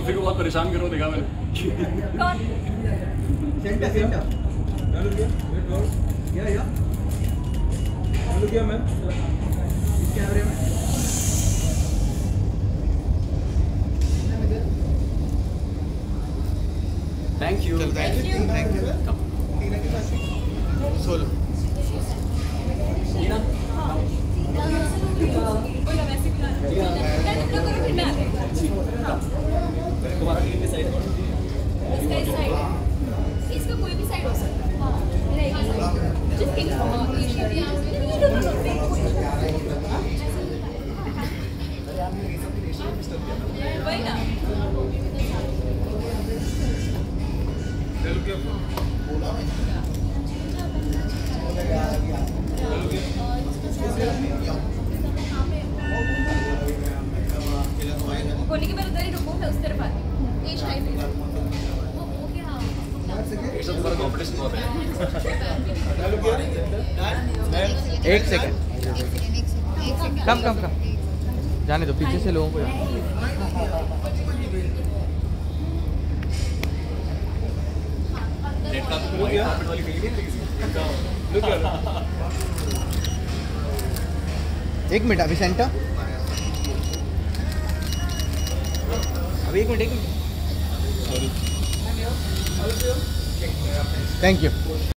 Sophie को बहुत परेशान करो देखा मैंने। कौन? सेंटर सेंटर क्या मैम इस कैमरे में थैंक यू। सोलो बोला वैसे भी ना तुम्हारा टीम की साइड इसका इस साइड है, इसका कोई भी साइड हो सकता है। Just pick वही ना। बोली कि मैं उधर ही रुकूं, मैं उस तरफ आती हूँ। ये शायद ओके हाँ। ये सब तुम्हारा कॉम्पिटिशन बहुत है। एक सेकंड कम कम कम जाने दो पीछे से लोगों को वाली फीलिंग नहीं एक मिनट अभी सेंटर अभी एक मिनट थैंक यू